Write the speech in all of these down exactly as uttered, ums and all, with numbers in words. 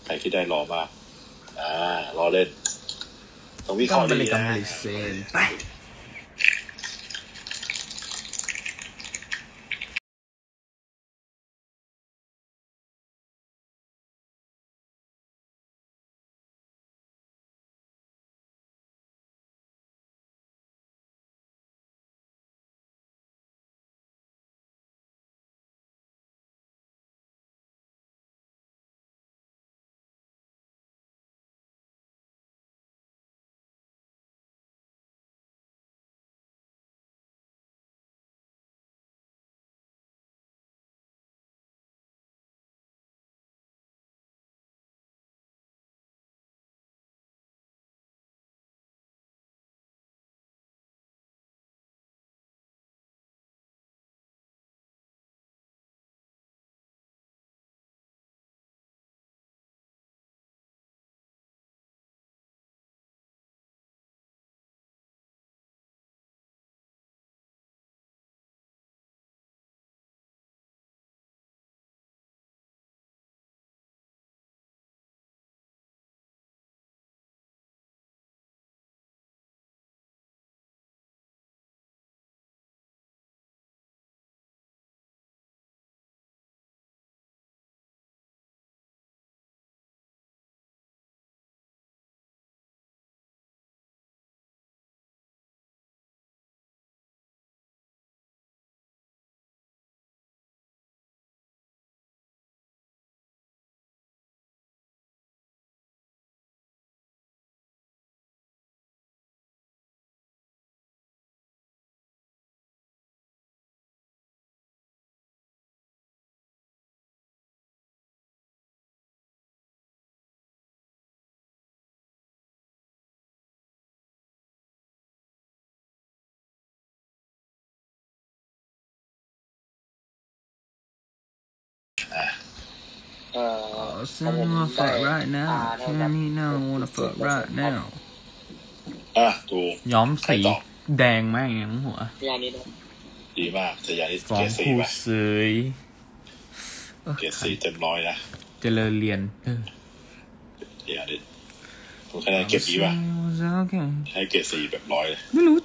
ใครคิดได้รอมากอ่ารอเล่นต้องวิเคราะห์ดีนะไป Oh, send me a fuck right now. Can you know I wanna fuck right now. อ่ะถูกย้อมสีแดงมากอย่างหัวดีมากจะยานิดเกรดสีป่ะเกรดสีเต็มร้อยนะเจริญเรียนเออเดี๋ยวดิผมคะแนนเก็บดีป่ะให้เกรดสีแบบร้อยเลยไม่รู้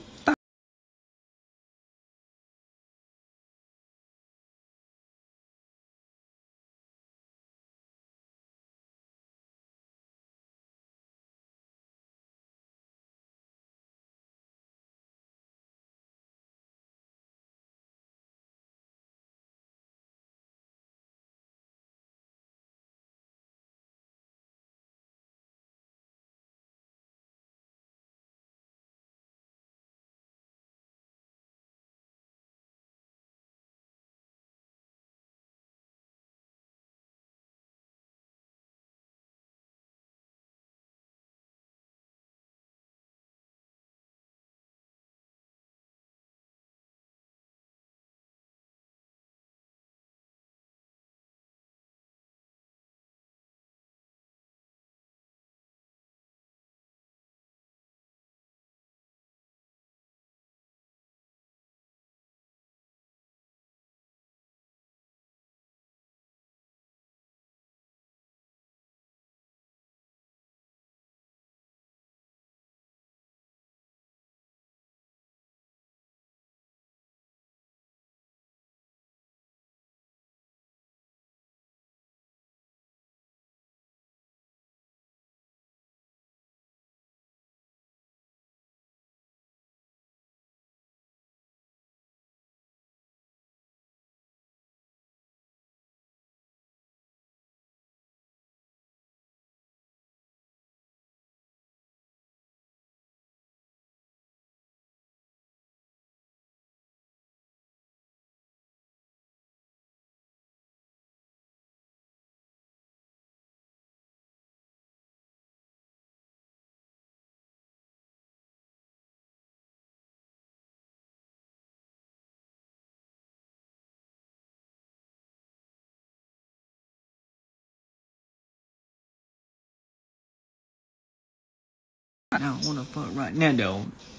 อ้าว wanna fuck right เนี่ยเดี๋ยว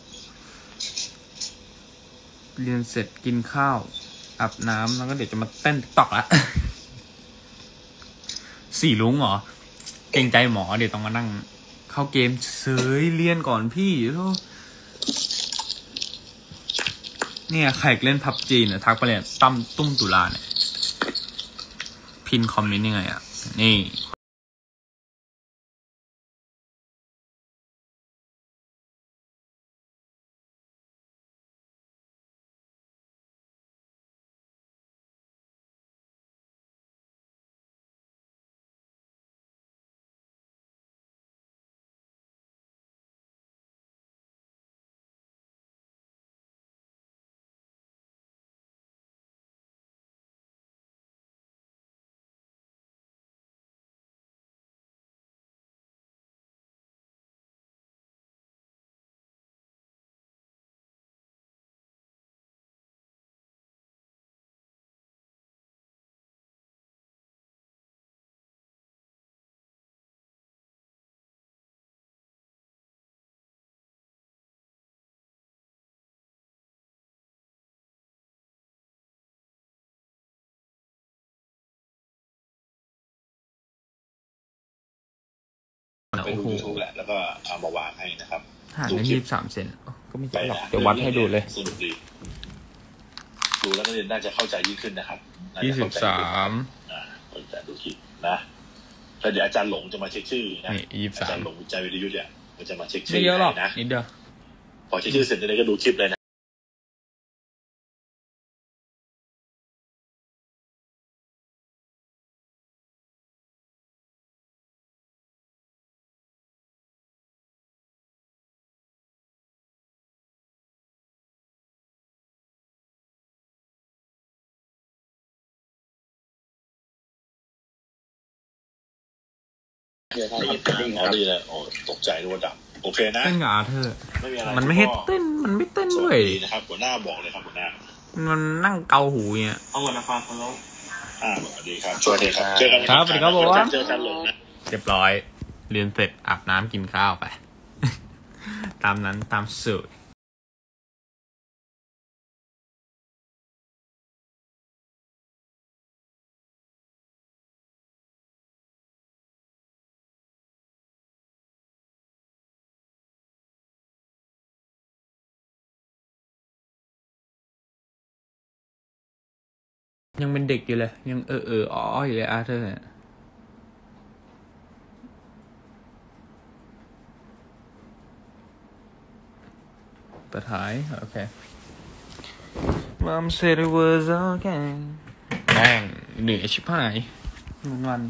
เรียนเสร็จกินข้าวอาบน้ำแล้วก็เดี๋ยวจะมาเต้นตอกละสี่ลุงเหรอแกกรงใจหมอเดี๋ยวต้องมานั่งเข้าเกมเสยเรียนก่อนพี่โธ่เนี่ยใครเล่นพับจีเนี่ยทักไปเลยตั้มตุ้มตุลาเนี่ยพินคอมเมนต์ยังไงอ่ะนี่ไปดู YouTube แหละแล้วก็เอามาวางให้นะครับห่างกันยี่สิบสามเซนก็ไม่เยอะหรอกเดี๋ยววัดให้ดูเลยสนุกดีดูแล้วนักเรียนน่าจะเข้าใจยิ่งขึ้นนะครับยี่สิบสามอ่าเข้าใจดูคลิปนะแล้วเดี๋ยวอาจารย์หลงจะมาเช็คชื่อนะอาจารย์หลงใจวิทยุเนี่ยมันจะมาเช็คชื่อไม่เยอะหรอกนิดเดียวพอเช็คชื่อเสร็จเลยก็ดูคลิปเลยนะอ๋อดีเลยโอ้ตกใจด้วยว่าดับโอเคนะเต้นกับอาเธอร์ไม่มีอะไรมันไม่ให้เต้นมันไม่เต้นด้วยนะครับหัวหน้าบอกเลยครับหัวหน้ามันนั่งเกาหูเนี่ยเอาหัวหน้าฟังเขาแล้วอ่าสวัสดีครับสวัสดีครับเจอกันครับสวัสดีครับผมเจอกันหลงนะเรียบร้อยเรียนเสร็จอาบน้ำกินข้าวไปตามนั้นตามสูตรยังเป็นเด็กอยู่เลยยังเออเอออ๋ออยู่เลยอาเธอร์ตัดท้ายโอเค Mom said it was okay แม่งเหนื่อยชิบหายวันวัน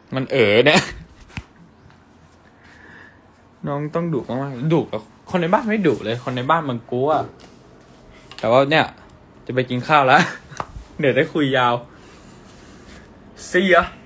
มันเอ๋อเนี่ยน้องต้องดุมากๆดุกับคนในบ้านไม่ดุเลยคนในบ้านมันกลัวแต่ว่าเนี่ยจะไปกินข้าวแล้วเดี๋ยวได้คุยยาว See ya